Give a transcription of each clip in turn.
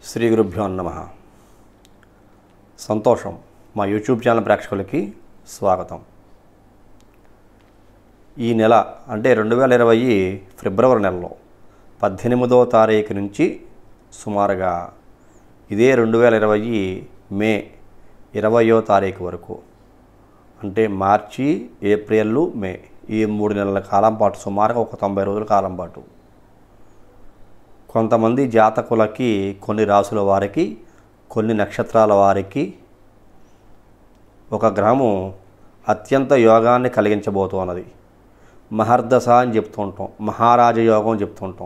శ్రీ గురుభ్యో నమః. సంతోషం. మా యూట్యూబ్ ఛానల్ ప్రేక్షకులకి స్వాగతం. ఈ నెల అంటే 2020 ఫిబ్రవరి నెలలో 18వ తారీఖు నుంచి సుమారుగా ఇదే 2020 మే 20వ తారీఖు వరకు అంటే మార్చి, ఏప్రిల్, మే ఈ 3 నెలల కాలం పాటు సుమారుగా ఒక 90 రోజుల కాలం పాటు కొంతమంది జాతకులకి, కొన్ని రాసుల వారికి, కొన్ని నక్షత్రాల వారికి ఒక గ్రహము అత్యంత యోగాన్ని కలిగించబోతున్నది. మహర్దశ అని చెప్తూ ఉంటాం, మహారాజ యోగం చెప్తూ ఉంటాం,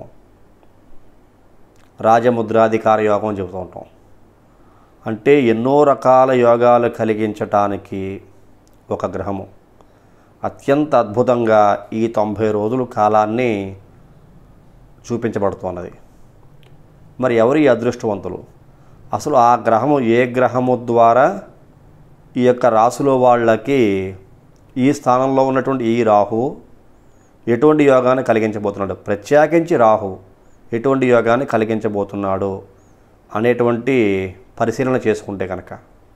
రాజముద్రాధికార యోగం చెప్తూ ఉంటాం. అంటే ఎన్నో రకాల యోగాలు కలిగించటానికి ఒక గ్రహము అత్యంత అద్భుతంగా ఈ 90 రోజుల కాలాన్ని చూపించబడుతున్నది. మరి ఎవరు ఈ అదృష్టవంతులు? అసలు ఆ గ్రహము ఏ గ్రహము ద్వారా ఈ యొక్క రాశిలో వాళ్ళకి ఈ స్థానంలో ఉన్నటువంటి ఈ రాహు ఎటువంటి యోగాన్ని కలిగించబోతున్నాడు, ప్రత్యేకించి రాహు ఎటువంటి యోగాన్ని కలిగించబోతున్నాడు అనేటువంటి పరిశీలన చేసుకుంటే కనుక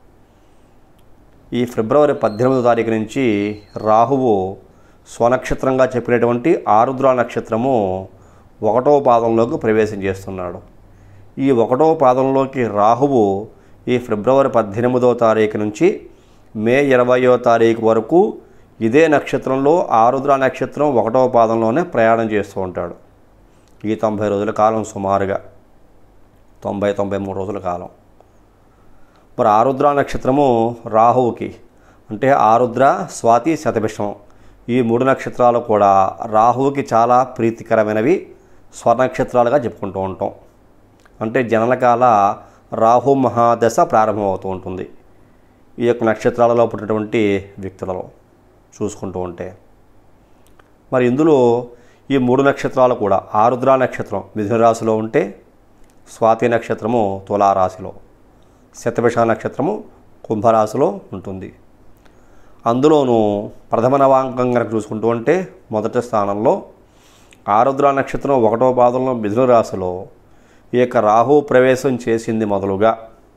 ఈ ఫిబ్రవరి 18వ తారీఖు నుంచి రాహువు స్వనక్షత్రంగా చెప్పినటువంటి ఆరుద్ర నక్షత్రము 1వ పాదంలోకి ప్రవేశం చేస్తున్నాడు. ఈ 1వ పాదంలోకి రాహువు ఈ ఫిబ్రవరి 18వ తారీఖు నుంచి మే 20వ తారీఖు వరకు ఇదే నక్షత్రంలో ఆరుద్ర నక్షత్రం 1వ పాదంలోనే ప్రయాణం చేస్తూ ఉంటాడు. ఈ 90 రోజుల కాలం, సుమారుగా 90-93 రోజుల కాలం. మరి ఆరుద్ర నక్షత్రము రాహువుకి అంటే ఆరుద్ర, స్వాతి, శతభిషం ఈ 3 నక్షత్రాలు కూడా రాహువుకి చాలా ప్రీతికరమైనవి, స్వర్నక్షత్రాలుగా చెప్పుకుంటూ ఉంటాం. అంటే జననకాల రాహు మహాదశ ప్రారంభమవుతూ ఉంటుంది ఈ యొక్క నక్షత్రాలలో పుట్టినటువంటి వ్యక్తులలో చూసుకుంటూ ఉంటే. మరి ఇందులో ఈ 3 నక్షత్రాలు కూడా ఆరుద్ర నక్షత్రం మిథున రాశిలో ఉంటే, స్వాతి నక్షత్రము తులారాశిలో, శతభిష నక్షత్రము కుంభరాశిలో ఉంటుంది. అందులోనూ ప్రథమ నవాంకం కనుక చూసుకుంటూ ఉంటే మొదటి స్థానంలో ఆరుద్ర నక్షత్రం 1వ పాదంలో మిథున రాశిలో ఈ యొక్క రాహు ప్రవేశం చేసింది మొదలుగా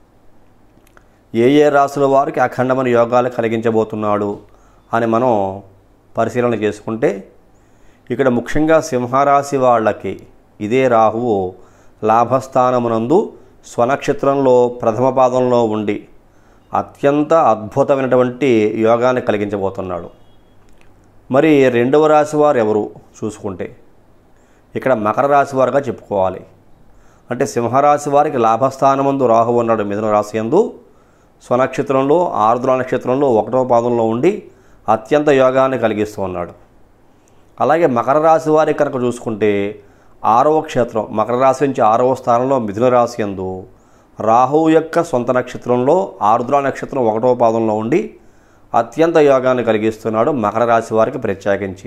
ఏ రాశుల వారికి అఖండమైన యోగాలు కలిగించబోతున్నాడు అని మనం పరిశీలన చేసుకుంటే ఇక్కడ ముఖ్యంగా సింహరాశి వాళ్ళకి ఇదే రాహువు లాభస్థానమునందు స్వనక్షత్రంలో ప్రథమ పాదంలో ఉండి అత్యంత అద్భుతమైనటువంటి యోగాన్ని కలిగించబోతున్నాడు. మరి 2వ రాశి వారు ఎవరు చూసుకుంటే ఇక్కడ మకర రాశి వారుగా చెప్పుకోవాలి. అంటే సింహరాశి వారికి లాభస్థానమందు రాహు ఉన్నాడు మిథున రాశి యందు, స్వనక్షత్రంలో ఆరుద్ర నక్షత్రంలో 1వ పాదంలో ఉండి అత్యంత యోగాన్ని కలిగిస్తూ ఉన్నాడు. అలాగే మకర రాశి వారికి కనుక చూసుకుంటే 6వ క్షేత్రం, మకర రాశి నుంచి 6వ స్థానంలో మిథున రాశి యందు రాహువు యొక్క సొంత నక్షత్రంలో ఆరుద్ర నక్షత్రం 1వ పాదంలో ఉండి అత్యంత యోగాన్ని కలిగిస్తున్నాడు మకర రాశి వారికి ప్రత్యేకించి.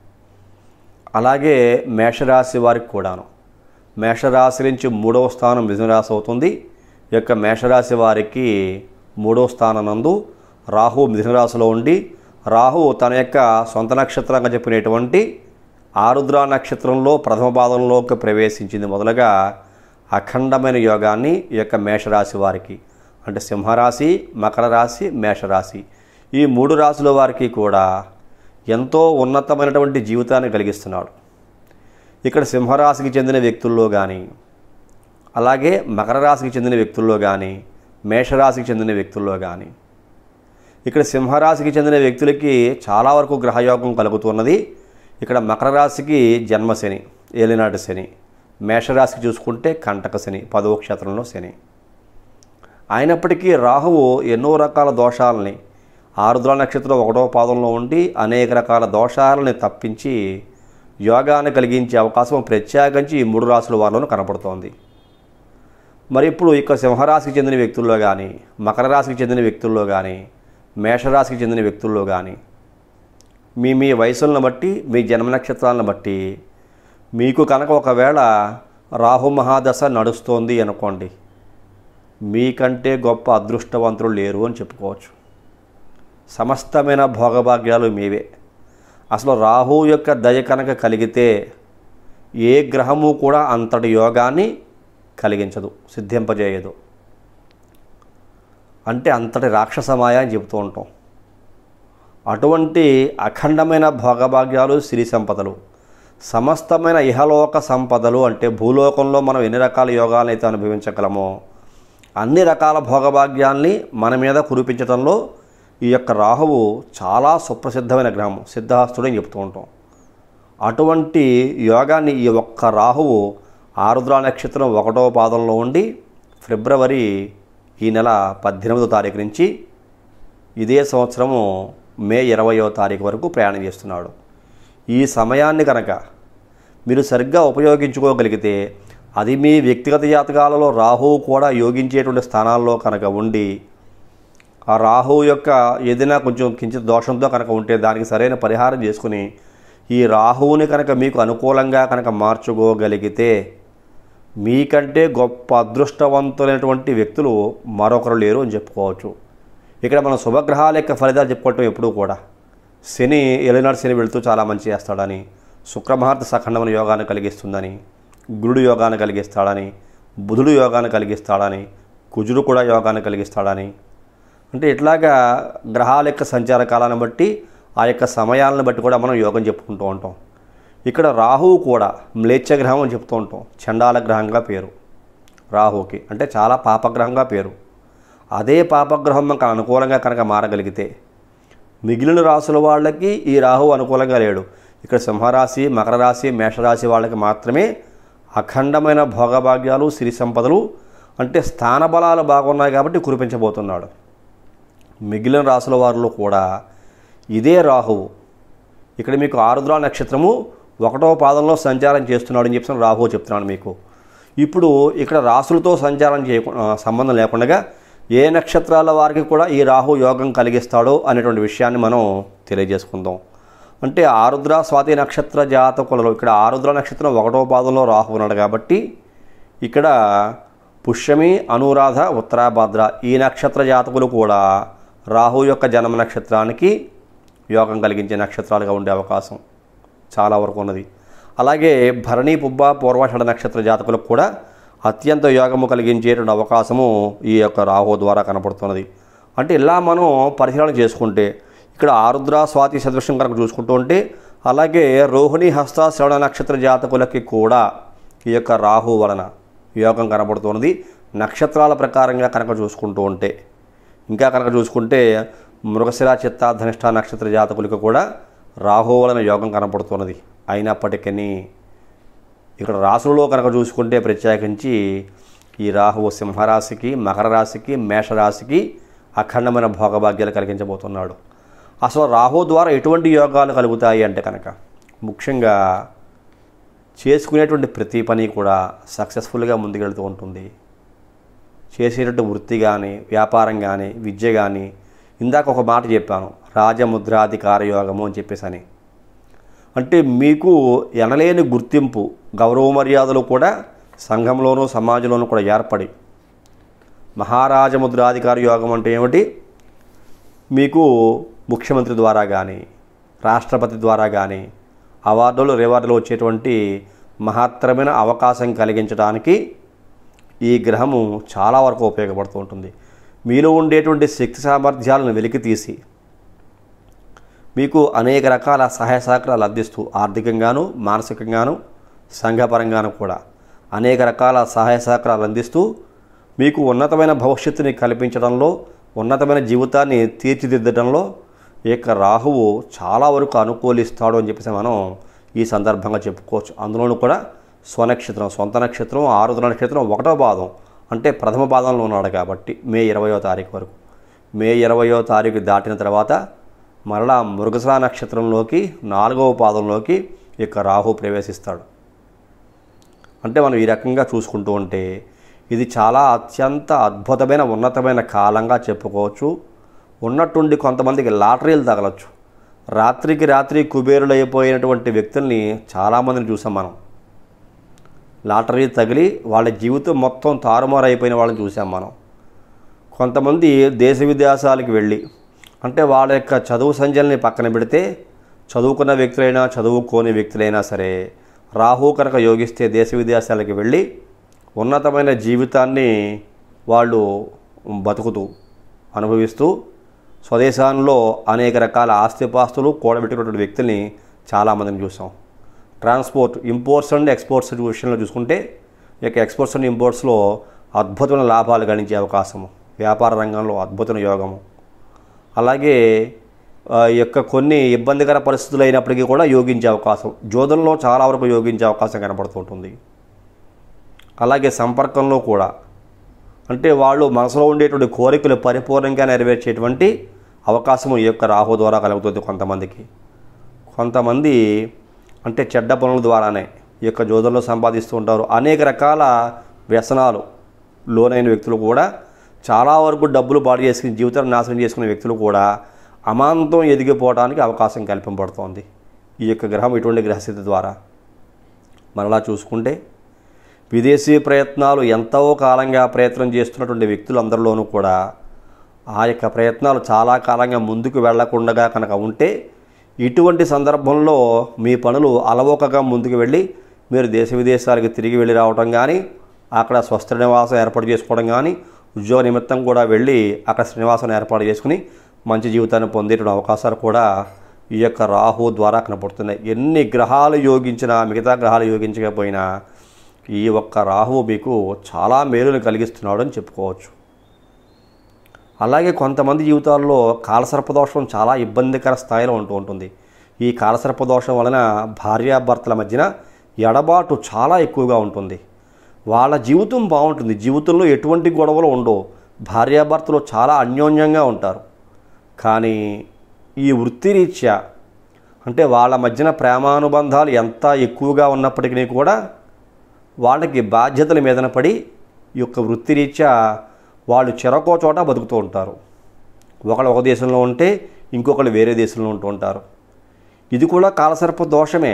అలాగే మేషరాశి వారికి కూడాను మేషరాశి నుంచి 3వ స్థానం మిథున రాశి అవుతుంది. ఈ యొక్క మేషరాశి వారికి 3వ స్థానం నందు రాహు మిథున రాశిలో ఉండి రాహువు తన యొక్క సొంత నక్షత్రంగా చెప్పినటువంటి ఆరుద్ర నక్షత్రంలో ప్రథమ పాదంలోకి ప్రవేశించింది మొదలుగా అఖండమైన యోగాన్ని ఈ యొక్క మేషరాశి వారికి అంటే సింహరాశి, మకర రాశి, మేషరాశి ఈ 3 రాశుల వారికి కూడా ఎంతో ఉన్నతమైనటువంటి జీవితాన్ని కలిగిస్తున్నాడు. ఇక్కడ సింహరాశికి చెందిన వ్యక్తుల్లో కానీ, అలాగే మకర రాశికి చెందిన వ్యక్తుల్లో కానీ, మేషరాశికి చెందిన వ్యక్తుల్లో కానీ ఇక్కడ సింహరాశికి చెందిన వ్యక్తులకి చాలా వరకు గ్రహయోగం కలుగుతున్నది. ఇక్కడ మకర రాశికి జన్మశని, ఏలినాటి శని, మేషరాశికి చూసుకుంటే కంటక శని, 10వ క్షేత్రంలో శని. అయినప్పటికీ రాహువు ఎన్నో రకాల దోషాలని ఆరుద్ర నక్షత్రం 1వ పాదంలో ఉండి అనేక రకాల దోషాలని తప్పించి యోగాన్ని కలిగించే అవకాశం ప్రత్యేకించి ఈ 3 రాశుల వారిలోనూ కనపడుతోంది. మరి ఇప్పుడు ఇక్కడ సింహరాశికి చెందిన వ్యక్తుల్లో కానీ, మకర రాశికి చెందిన వ్యక్తుల్లో కానీ, మేషరాశికి చెందిన వ్యక్తుల్లో కానీ మీ వయసులను బట్టి, మీ జన్మ నక్షత్రాలను బట్టి మీకు కనుక ఒకవేళ రాహు మహాదశ నడుస్తోంది అనుకోండి, మీకంటే గొప్ప అదృష్టవంతులు లేరు అని చెప్పుకోవచ్చు. సమస్తమైన భోగభాగ్యాలు మీవే. అసలు రాహు యొక్క దయ కనుక కలిగితే ఏ గ్రహము కూడా అంతటి యోగాన్ని కలిగించదు, సిద్ధింపజేయదు. అంటే అంతటి రాక్షసమాయ అని చెబుతూ ఉంటాం. అటువంటి అఖండమైన భోగభాగ్యాలు, సిరి సంపదలు, సమస్తమైన ఇహలోక సంపదలు, అంటే భూలోకంలో మనం ఎన్ని రకాల యోగాలను అయితే అనుభవించగలమో అన్ని రకాల భోగభాగ్యాల్ని మన మీద కురిపించడంలో ఈ యొక్క రాహువు చాలా సుప్రసిద్ధమైన గ్రహం, సిద్ధహస్తుడు అని చెప్తూ ఉంటాం. అటువంటి యోగాన్ని ఈ ఒక్క రాహువు ఆరుద్ర నక్షత్రం 1వ పాదంలో ఉండి ఫిబ్రవరి ఈ నెల 18వ తారీఖు నుంచి ఇదే సంవత్సరము మే 20వ తారీఖు వరకు ప్రయాణం చేస్తున్నాడు. ఈ సమయాన్ని కనుక మీరు సరిగ్గా ఉపయోగించుకోగలిగితే అది మీ వ్యక్తిగత జాతకాలలో రాహువు కూడా యోగించేటువంటి స్థానాల్లో కనుక ఉండి ఆ రాహువు యొక్క ఏదైనా కొంచెం కించిత్ దోషంతో కనుక ఉంటే దానికి సరైన పరిహారం చేసుకుని ఈ రాహువుని కనుక మీకు అనుకూలంగా కనుక మార్చుకోగలిగితే మీకంటే గొప్ప అదృష్టవంతులైనటువంటి వ్యక్తులు మరొకరు లేరు అని చెప్పుకోవచ్చు. ఇక్కడ మనం శుభగ్రహాల యొక్క ఫలితాలు చెప్పుకోవటం ఎప్పుడూ కూడా శని ఏలినాడు శని వెళుతూ చాలా మంచి చేస్తాడని, శుక్రమహార్త సఖండమైన యోగాన్ని కలిగిస్తుందని, గురుడు యోగాన్ని కలిగిస్తాడని, బుధుడు యోగాన్ని కలిగిస్తాడని, కుజుడు కూడా యోగాన్ని కలిగిస్తాడని, అంటే ఇట్లాగా గ్రహాల యొక్క సంచార కాలాన్ని బట్టి ఆ యొక్క సమయాలను బట్టి కూడా మనం యోగం చెప్పుకుంటూ ఉంటాం. ఇక్కడ రాహువు కూడా మ్లేచ్ఛ గ్రహం అని చెప్తూ ఉంటాం. చండాల గ్రహంగా పేరు రాహువుకి, అంటే చాలా పాపగ్రహంగా పేరు. అదే పాపగ్రహం మనకు అనుకూలంగా కనుక మారగలిగితే మిగిలిన రాశుల వాళ్ళకి ఈ రాహువు అనుకూలంగా లేడు. ఇక్కడ సింహరాశి, మకర రాశి, మేషరాశి వాళ్ళకి మాత్రమే అఖండమైన భోగభాగ్యాలు, సిరి సంపదలు, అంటే స్థాన బలాలు బాగున్నాయి కాబట్టి కురిపించబోతున్నాడు. మిగిలిన రాశుల వారిలో కూడా ఇదే రాహువు ఇక్కడ మీకు ఆరుద్ర నక్షత్రము 1వ పాదంలో సంచారం చేస్తున్నాడు అని చెప్పి రాహువు చెప్తున్నాను మీకు. ఇప్పుడు ఇక్కడ రాశులతో సంచారం సంబంధం లేకుండా ఏ నక్షత్రాల వారికి కూడా ఈ రాహు యోగం కలిగిస్తాడో అనేటువంటి విషయాన్ని మనం తెలియజేసుకుందాం. అంటే ఆరుద్ర స్వాతి నక్షత్ర జాతకులలో ఇక్కడ ఆరుద్ర నక్షత్రం 1వ పాదంలో రాహు ఉన్నాడు కాబట్టి ఇక్కడ పుష్యమి, అనురాధ, ఉత్తరాభాద్ర ఈ నక్షత్ర జాతకులు కూడా రాహు యొక్క జన్మ నక్షత్రానికి యోగం కలిగించే నక్షత్రాలుగా ఉండే అవకాశం చాలా వరకు ఉన్నది. అలాగే భరణి, పుబ్బ, పూర్వాషాఢ నక్షత్ర జాతకులకు కూడా అత్యంత యోగము కలిగించేటువంటి అవకాశము ఈ యొక్క రాహు ద్వారా కనపడుతున్నది. అంటే ఇలా మనం పరిశీలన చేసుకుంటే ఇక్కడ ఆరుద్ర స్వాతి సదృశ్యం కనుక చూసుకుంటూ ఉంటే, అలాగే రోహిణి, హస్త, శ్రవణ నక్షత్ర జాతకులకి కూడా ఈ యొక్క రాహు వలన యోగం కనబడుతున్నది. నక్షత్రాల ప్రకారంగా కనుక చూసుకుంటూ ఉంటే, ఇంకా కనుక చూసుకుంటే మృగశిర, చిత్త, ధనిష్ట నక్షత్ర జాతకులకు కూడా రాహు వలన యోగం కనపడుతున్నది. అయినప్పటికీ ఇక్కడ రాశులలో కనుక చూసుకుంటే ప్రత్యేకించి ఈ రాహువు సింహరాశికి, మకర రాశికి, మేషరాశికి అఖండమైన భోగభాగ్యాలు కలిగించబోతున్నాడు. అసలు రాహు ద్వారా ఎటువంటి యోగాలు కలుగుతాయి అంటే కనుక ముఖ్యంగా చేసుకునేటువంటి ప్రతి పని కూడా సక్సెస్ఫుల్గా ముందుకెళ్తూ ఉంటుంది. చేసేటటువంటి వృత్తి కానీ, వ్యాపారం కానీ, విద్య కానీ, ఇందాక ఒక మాట చెప్పాను రాజముద్రాధికార యోగము అని చెప్పేసి. అంటే మీకు ఎనలేని గుర్తింపు, గౌరవ మర్యాదలు కూడా సంఘంలోనూ సమాజంలోనూ కూడా ఏర్పడి, మహారాజముద్రాధికార యోగం అంటే ఏమిటి, మీకు ముఖ్యమంత్రి ద్వారా కానీ, రాష్ట్రపతి ద్వారా కానీ అవార్డులు, రివార్డులు వచ్చేటువంటి మహత్తరమైన అవకాశం కలిగించడానికి ఈ గ్రహము చాలా వరకు ఉపయోగపడుతూ ఉంటుంది. మీలో ఉండేటువంటి శక్తి సామర్థ్యాలను వెలికి తీసి మీకు అనేక రకాల సహాయ సహకారాలు అందిస్తూ ఆర్థికంగాను, మానసికంగాను, సంఘపరంగాను కూడా అనేక రకాల సహాయ సహకారాలు అందిస్తూ మీకు ఉన్నతమైన భవిష్యత్తుని కల్పించడంలో, ఉన్నతమైన జీవితాన్ని తీర్చిదిద్దడంలో ఈ యొక్క రాహువు చాలా వరకు అనుకూలిస్తాడు అని చెప్పేసి మనం ఈ సందర్భంగా చెప్పుకోవచ్చు. అందులోనూ కూడా స్వనక్షత్రం, సొంత నక్షత్రం, ఆరుద్ర నక్షత్రం 1వ పాదం అంటే ప్రథమ పాదంలో ఉన్నాడు కాబట్టి మే 20వ తారీఖు వరకు. మే 20వ తారీఖు దాటిన తర్వాత మరలా మృగశిర నక్షత్రంలోకి 4వ పాదంలోకి ఈ యొక్క రాహు ప్రవేశిస్తాడు. అంటే మనం ఈ రకంగా చూసుకుంటూ ఉంటే ఇది చాలా అత్యంత అద్భుతమైన, ఉన్నతమైన కాలంగా చెప్పుకోవచ్చు. ఉన్నట్టుండి కొంతమందికి లాటరీలు తగలచ్చు. రాత్రికి రాత్రి కుబేరులు అయిపోయినటువంటి వ్యక్తుల్ని చాలామందిని చూసాం మనం. లాటరీ తగిలి వాళ్ళ జీవితం మొత్తం తారుమారు అయిపోయిన వాళ్ళని చూసాం మనం. కొంతమంది దేశ విదేశాలకు వెళ్ళి, అంటే వాళ్ళ యొక్క చదువు సంధ్యల్ని పక్కన పెడితే చదువుకున్న వ్యక్తులైనా చదువుకోని వ్యక్తులైనా సరే రాహు కనుక యోగిస్తే దేశ విదేశాలకు వెళ్ళి ఉన్నతమైన జీవితాన్ని వాళ్ళు బతుకుతూ అనుభవిస్తూ స్వదేశాల్లో అనేక రకాల ఆస్తిపాస్తులు కూడబెట్టుకున్నటువంటి వ్యక్తుల్ని చాలామందిని చూసాం. ట్రాన్స్పోర్ట్, ఇంపోర్ట్స్ అండ్ ఎక్స్పోర్ట్స్ విషయంలో చూసుకుంటే ఇక ఎక్స్పోర్ట్స్ అండ్ ఇంపోర్ట్స్లో అద్భుతమైన లాభాలు గణించే అవకాశము, వ్యాపార రంగంలో అద్భుతమైన యోగము. అలాగే ఈ యొక్క కొన్ని ఇబ్బందికర పరిస్థితులు అయినప్పటికీ కూడా యోగించే అవకాశం, జోదంలో చాలా వరకు యోగించే అవకాశం కనపడుతుంటుంది. అలాగే సంపర్కంలో కూడా అంటే వాళ్ళు మనసులో ఉండేటువంటి కోరికలు పరిపూర్ణంగా నెరవేర్చేటువంటి అవకాశము ఈ యొక్క రాహు ద్వారా కలుగుతుంది. కొంతమంది అంటే చెడ్డ పనుల ద్వారానే ఈ యొక్క జోదంలో సంపాదిస్తూ ఉంటారు. అనేక రకాల వ్యసనాలు లోనైన వ్యక్తులు కూడా, చాలా వరకు డబ్బులు పాడు చేసుకుని జీవితాన్ని నాశనం చేసుకునే వ్యక్తులు కూడా అమాంతం ఎదిగిపోవడానికి అవకాశం కల్పింపబడుతోంది ఈ యొక్క గ్రహం ఇటువంటి గ్రహస్థితి ద్వారా. మరలా చూసుకుంటే విదేశీ ప్రయత్నాలు ఎంతో కాలంగా ప్రయత్నం చేస్తున్నటువంటి వ్యక్తులందరిలోనూ కూడా ఆ యొక్క ప్రయత్నాలు చాలా కాలంగా ముందుకు వెళ్లకుండా కనుక ఉంటే, ఇటువంటి సందర్భంలో మీ పనులు అలవోకగా ముందుకు వెళ్ళి మీరు దేశ విదేశాలకు తిరిగి వెళ్ళి రావడం కానీ, అక్కడ స్వస్థ నివాసం ఏర్పాటు చేసుకోవడం కానీ, ఉద్యోగ నిమిత్తం కూడా వెళ్ళి అక్కడ శ్రీనివాసం ఏర్పాటు చేసుకుని మంచి జీవితాన్ని పొందేటువంటి అవకాశాలు కూడా ఈ యొక్క రాహు ద్వారా కనపడుతున్నాయి. ఎన్ని గ్రహాలు యోగించినా, మిగతా గ్రహాలు యోగించకపోయినా ఈ ఒక్క రాహువు మీకు చాలా మేలును కలిగిస్తున్నాడు అని చెప్పుకోవచ్చు. అలాగే కొంతమంది జీవితాల్లో కాలసర్పదోషం చాలా ఇబ్బందికర స్థాయిలో ఉంటుంది. ఈ కాలసర్పదోషం వలన భార్యాభర్తల మధ్యన ఎడబాటు చాలా ఎక్కువగా ఉంటుంది. వాళ్ళ జీవితం బాగుంటుంది, జీవితంలో ఎటువంటి గొడవలు ఉండవు, భార్యాభర్తలు చాలా అన్యోన్యంగా ఉంటారు. కానీ ఈ వృత్తిరీత్యా అంటే వాళ్ళ మధ్యన ప్రేమానుబంధాలు ఎంత ఎక్కువగా ఉన్నప్పటికీ కూడా వాళ్ళకి బాధ్యతల మీదన పడి ఈ యొక్క వృత్తిరీత్యా వాళ్ళు చెరకో చోట బతుకుతూ ఉంటారు. ఒకళ్ళు ఒక దేశంలో ఉంటే ఇంకొకళ్ళు వేరే దేశంలో ఉంటూ ఉంటారు. ఇది కూడా కాలసర్ప దోషమే.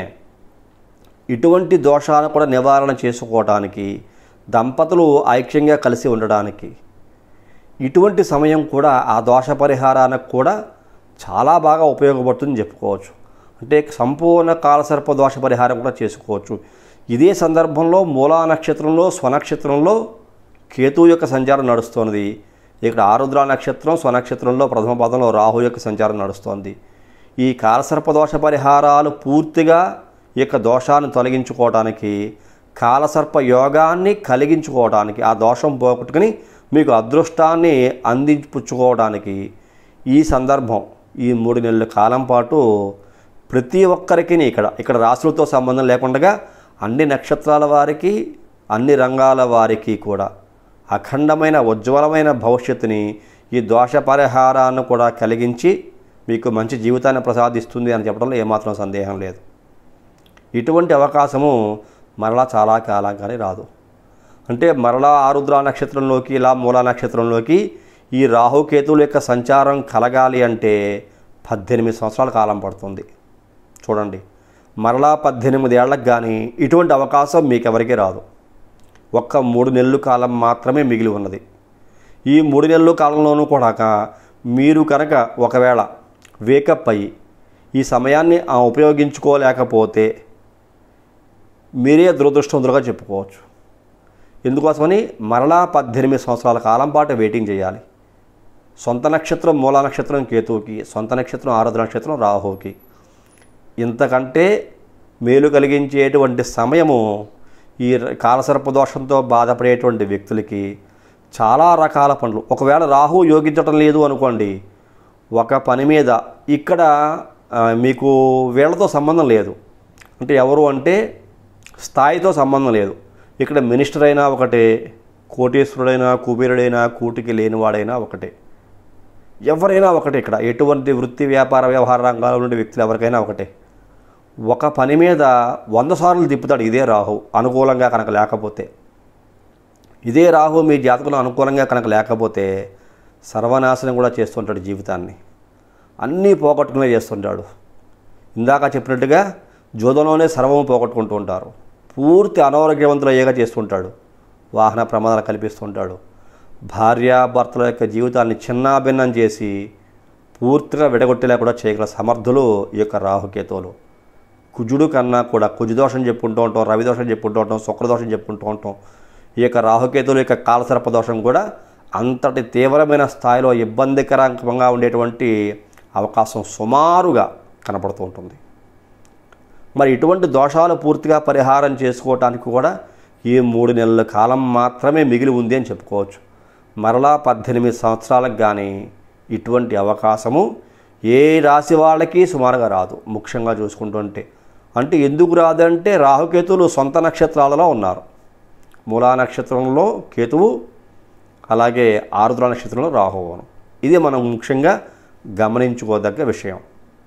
ఇటువంటి దోషాలను కూడా నివారణ చేసుకోవడానికి, దంపతులు ఐక్యంగా కలిసి ఉండడానికి ఇటువంటి సమయం కూడా ఆ దోష పరిహారానికి కూడా చాలా బాగా ఉపయోగపడుతుందని చెప్పుకోవచ్చు. అంటే సంపూర్ణ కాలసర్ప దోష పరిహారం కూడా చేసుకోవచ్చు. ఇదే సందర్భంలో మూలా నక్షత్రంలో, స్వనక్షత్రంలో కేతువు యొక్క సంచారం నడుస్తున్నది. ఇక్కడ ఆరుద్ర నక్షత్రం, స్వనక్షత్రంలో ప్రథమ పదంలో రాహు యొక్క సంచారం నడుస్తోంది. ఈ కాలసర్ప దోష పరిహారాలు పూర్తిగా ఈ యొక్క దోషాన్ని తొలగించుకోవడానికి, కాలసర్ప యోగాన్ని కలిగించుకోవడానికి, ఆ దోషం పోగొట్టుకుని మీకు అదృష్టాన్ని అందించుకోవడానికి ఈ సందర్భం ఈ 3 నెలల కాలం పాటు ప్రతి ఒక్కరికి ఇక్కడ రాశులతో సంబంధం లేకుండా అన్ని నక్షత్రాల వారికి, అన్ని రంగాల వారికి కూడా అఖండమైన ఉజ్వలమైన భవిష్యత్తుని ఈ దోష పరిహారాన్ని కూడా కలిగించి మీకు మంచి జీవితాన్ని ప్రసాదిస్తుంది అని చెప్పడంలో ఏమాత్రం సందేహం లేదు. ఇటువంటి అవకాశము మరలా చాలా కాలంగానే రాదు. అంటే మరలా ఆరుద్ర నక్షత్రంలోకి, ఇలా మూలా నక్షత్రంలోకి ఈ రాహుకేతువుల యొక్క సంచారం కలగాలి అంటే 18 సంవత్సరాల కాలం పడుతుంది. చూడండి, మరలా 18 ఏళ్లకు కానీ ఇటువంటి అవకాశం మీకెవరికి రాదు. ఒక్క 3 నెలల కాలం మాత్రమే మిగిలి ఉన్నది. ఈ 3 నెలల కాలంలోనూ కూడా మీరు కనుక ఒకవేళ వేకప్ అయ్యి ఈ సమయాన్ని ఉపయోగించుకోలేకపోతే మీరే దురదృష్టవంతులుగా చెప్పుకోవచ్చు. ఎందుకోసమని మరలా 18 సంవత్సరాల కాలం పాటు వెయిటింగ్ చేయాలి. సొంత నక్షత్రం మూలా నక్షత్రం కేతువుకి, సొంత నక్షత్రం ఆరుద్ర నక్షత్రం రాహువుకి. ఇంతకంటే మేలు కలిగించేటువంటి సమయము ఈ కాలసర్పదోషంతో బాధపడేటువంటి వ్యక్తులకి చాలా రకాల పనులు. ఒకవేళ రాహు యోగించటం లేదు అనుకోండి, ఒక పని మీద ఇక్కడ మీకు వీళ్ళతో సంబంధం లేదు, అంటే ఎవరు అంటే స్థాయితో సంబంధం లేదు. ఇక్కడ మినిస్టర్ అయినా ఒకటే, కోటీశ్వరుడైనా, కుబేరుడైనా, కూటికి లేనివాడైనా ఒకటే, ఎవరైనా ఒకటే. ఇక్కడ ఎటువంటి వృత్తి వ్యాపార వ్యవహార రంగాల నుండి వ్యక్తులు ఎవరికైనా ఒకటే. ఒక పని మీద 100 సార్లు తిప్పుతాడు ఇదే రాహు అనుకూలంగా కనుక లేకపోతే. ఇదే రాహు మీ జాతకంలో అనుకూలంగా కనుక లేకపోతే సర్వనాశనం కూడా చేస్తుంటాడు జీవితాన్ని, అన్నీ పోగొట్టుకునే చేస్తుంటాడు. ఇందాక చెప్పినట్టుగా జోదంలోనే సర్వము పోగొట్టుకుంటూ ఉంటారు. పూర్తి అనారోగ్యవంతులు అయ్యేగా చేస్తుంటాడు, వాహన ప్రమాదాలు కల్పిస్తుంటాడు, భార్యాభర్తల యొక్క జీవితాన్ని చిన్నాభిన్నం చేసి పూర్తిగా విడగొట్టేలా కూడా చేయగల సమర్థులు ఈ యొక్క రాహుకేతువులు. కుజుడు కన్నా కూడా కుజుదోషం చెప్పుకుంటూ ఉంటాం, రవిదోషం చెప్పుకుంటూ ఉంటాం, శుక్రదోషం చెప్పుకుంటూ ఉంటాం. ఈ యొక్క రాహుకేతుల యొక్క కాలసర్పదోషం కూడా అంతటి తీవ్రమైన స్థాయిలో ఇబ్బందికరంగా ఉండేటువంటి అవకాశం సుమారుగా కనపడుతూ ఉంటుంది. మరి ఇటువంటి దోషాలు పూర్తిగా పరిహారం చేసుకోవటానికి కూడా ఈ 3 నెలల కాలం మాత్రమే మిగిలి ఉంది అని చెప్పుకోవచ్చు. మరలా 18 సంవత్సరాలకు కానీ ఇటువంటి అవకాశము ఏ రాశి వాళ్ళకి సుమారుగా రాదు. ముఖ్యంగా చూసుకుంటుంటే అంటే ఎందుకు రాదంటే రాహుకేతువులు సొంత నక్షత్రాలలో ఉన్నారు. మూలా నక్షత్రంలో కేతువు, అలాగే ఆరుద్ర నక్షత్రంలో రాహువును. ఇది మనం ముఖ్యంగా గమనించుకోదగ్గ విషయం.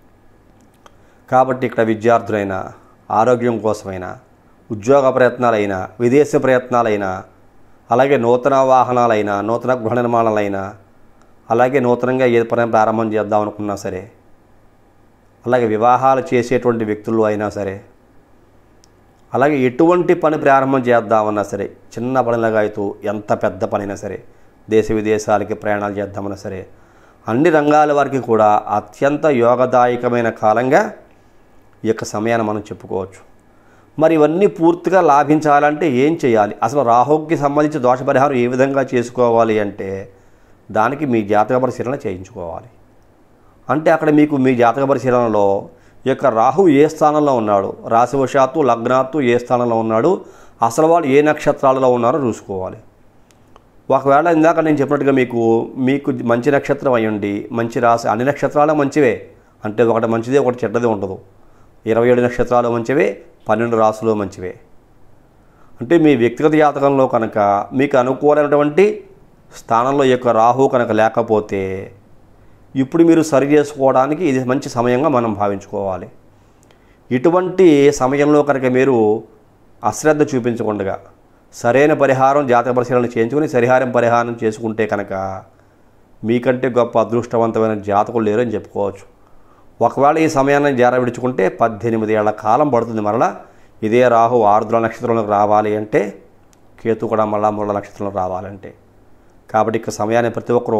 కాబట్టి ఇక్కడ విద్యార్థులైనా, ఆరోగ్యం కోసమైనా, ఉద్యోగ ప్రయత్నాలైనా, విదేశీ ప్రయత్నాలైనా, అలాగే నూతన వాహనాలైనా, నూతన గృహ నిర్మాణాలైనా, అలాగే నూతనంగా ఏ పని ప్రారంభం చేద్దాం అనుకున్నా సరే, అలాగే వివాహాలు చేసేటువంటి వ్యక్తులు అయినా సరే, అలాగే ఎటువంటి పని ప్రారంభం చేద్దామన్నా సరే, చిన్న పనిలాగా అవుతూ ఎంత పెద్ద పనైనా సరే, దేశ విదేశాలకి ప్రయాణాలు చేద్దామన్నా సరే, అన్ని రంగాల వారికి కూడా అత్యంత యోగదాయకమైన కాలంగా ఈ యొక్క సమయాన్ని మనం చెప్పుకోవచ్చు. మరి ఇవన్నీ పూర్తిగా లాభించాలంటే ఏం చేయాలి? అసలు రాహుకి సంబంధించి దోష పరిహారం ఏ విధంగా చేసుకోవాలి అంటే దానికి మీ జాతక పరిశీలన చేయించుకోవాలి. అంటే అక్కడ మీకు మీ జాతక పరిశీలనలో ఈ యొక్క రాహు ఏ స్థానంలో ఉన్నాడు, రాశివశాత్తు లగ్నాత్తు ఏ స్థానంలో ఉన్నాడు, అసలు వాళ్ళు ఏ నక్షత్రాలలో ఉన్నారో చూసుకోవాలి. ఒకవేళ ఇందాక నేను చెప్పినట్టుగా మీకు మంచి నక్షత్రం అయ్యండి, మంచి రాశి, అన్ని నక్షత్రాలు మంచివే, అంటే ఒకటి మంచిదే ఒకటి చెడ్డదే ఉండదు. 27 నక్షత్రాలు మంచివే, 12 రాశులు మంచివే. అంటే మీ వ్యక్తిగత జాతకంలో కనుక మీకు అనుకూలమైనటువంటి స్థానంలో ఈ యొక్క రాహు కనుక లేకపోతే ఇప్పుడు మీరు సరి చేసుకోవడానికి ఇది మంచి సమయంగా మనం భావించుకోవాలి. ఇటువంటి సమయంలో కనుక మీరు అశ్రద్ధ చూపించకుండా సరైన పరిహారం జాతక పరిశీలన చేయించుకుని పరిహారం చేసుకుంటే కనుక మీకంటే గొప్ప అదృష్టవంతమైన జాతకులు లేరు అని చెప్పుకోవచ్చు. ఒకవేళ ఈ సమయాన్ని జారవిడుచుకుంటే 18 ఏళ్ల కాలం పడుతుంది. మరలా ఇదే రాహు ఆరుద్ర నక్షత్రంలోకి రావాలి అంటే, కేతు కూడా మళ్ళా మూల నక్షత్రంలో రావాలంటే. కాబట్టి ఇక సమయాన్ని ప్రతి ఒక్కరూ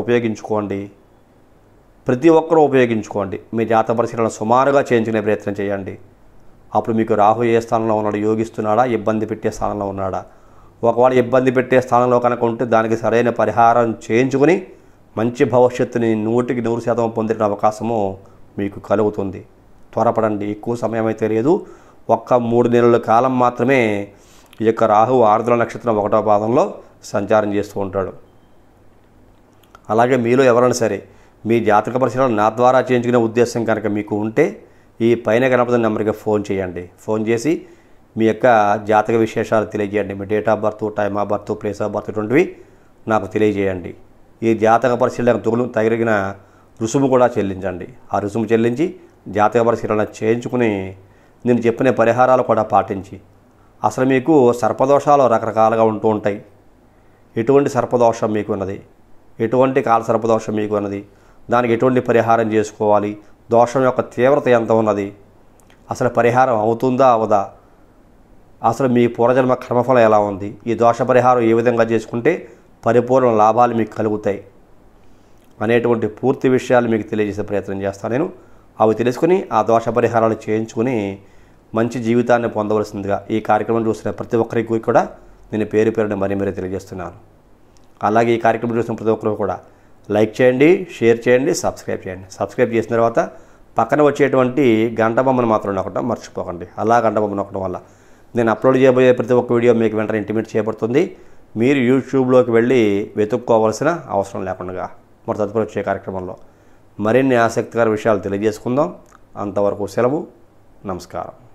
ఉపయోగించుకోండి. మీ జాతక పరిశీలన సుమారుగా చేయించుకునే ప్రయత్నం చేయండి. అప్పుడు మీకు రాహు ఏ స్థానంలో ఉన్నాడు, యోగిస్తున్నాడా, ఇబ్బంది పెట్టే స్థానంలో ఉన్నాడా? ఒకవేళ ఇబ్బంది పెట్టే స్థానంలో కనుక ఉంటే దానికి సరైన పరిహారం చేయించుకుని మంచి భవిష్యత్తుని 100% పొందే అవకాశము మీకు కలుగుతుంది. త్వరపడండి, ఎక్కువ సమయం అయితే లేదు. 3 నెలల కాలం మాత్రమే ఈ యొక్క రాహువు ఆరుద్ర నక్షత్రం 1వ పాదంలో సంచారం చేస్తూ ఉంటాడు. అలాగే మీలో ఎవరైనా సరే మీ జాతక పరిశీలన నా ద్వారా చేయించుకునే ఉద్దేశం కనుక మీకు ఉంటే ఈ పైన కనపడుతున్న నెంబర్కి ఫోన్ చేయండి. ఫోన్ చేసి మీ యొక్క జాతక విశేషాలు తెలియజేయండి. మీ date of birth, time of birth, place of birth ఇటువంటివి నాకు తెలియజేయండి. ఈ జాతక పరిశీలనకు తగిన రుసుము కూడా చెల్లించండి. ఆ రుసుము చెల్లించి జాతక పరిశీలన చేయించుకుని నేను చెప్పిన పరిహారాలు కూడా పాటించి అసలు మీకు సర్పదోషాలు రకరకాలుగా ఉంటూ ఉంటాయి. ఎటువంటి సర్పదోషం మీకు ఉన్నది, ఎటువంటి కాల సర్పదోషం మీకు ఉన్నది, దానికి ఎటువంటి పరిహారం చేసుకోవాలి, దోషం యొక్క తీవ్రత ఎంత ఉన్నది, అసలు పరిహారం అవుతుందా అవదా, అసలు మీ పూర్వజన్మ కర్మఫలం ఎలా ఉంది, ఈ దోష పరిహారం ఏ విధంగా చేసుకుంటే పరిపూర్ణ లాభాలు మీకు కలుగుతాయి అనేటువంటి పూర్తి విషయాలు మీకు తెలియజేసే ప్రయత్నం చేస్తాను నేను. అవి తెలుసుకుని ఆ దోష పరిహారాలు చేయించుకుని మంచి జీవితాన్ని పొందవలసిందిగా ఈ కార్యక్రమం చూసిన ప్రతి ఒక్కరికి కూడా నేను పేరున మరీ తెలియజేస్తున్నాను. అలాగే ఈ కార్యక్రమం చూసిన ప్రతి ఒక్కరు కూడా లైక్ చేయండి, షేర్ చేయండి, సబ్స్క్రైబ్ చేయండి. సబ్స్క్రైబ్ చేసిన తర్వాత పక్కన వచ్చేటువంటి గంట బొమ్మను మాత్రం నొక్కడం మర్చిపోకండి. అలా గంట బొమ్మ నొక్కడం వల్ల నేను అప్లోడ్ చేయబోయే ప్రతి ఒక్క వీడియో మీకు వెంటనే ఇంటిమేట్ చేయబడుతుంది. మీరు యూట్యూబ్లోకి వెళ్ళి వెతుక్కోవాల్సిన అవసరం లేకుండా మరి తదుపరి వచ్చే కార్యక్రమంలో మరిన్ని ఆసక్తికర విషయాలు తెలియజేసుకుందాం. అంతవరకు సెలవు. నమస్కారం.